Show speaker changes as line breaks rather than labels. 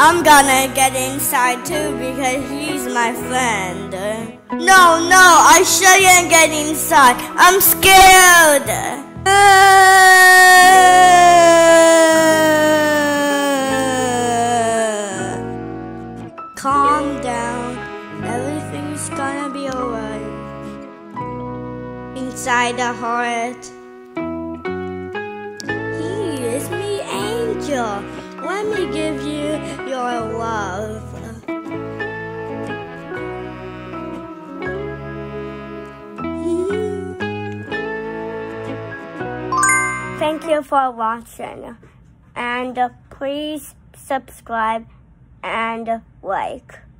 I'm gonna get inside too because he's my friend. No, I shouldn't get inside. I'm scared. Calm down. Everything's gonna be alright. Inside the heart. Here's me, angel. Let me give you your love. Thank you for watching. And please subscribe and like.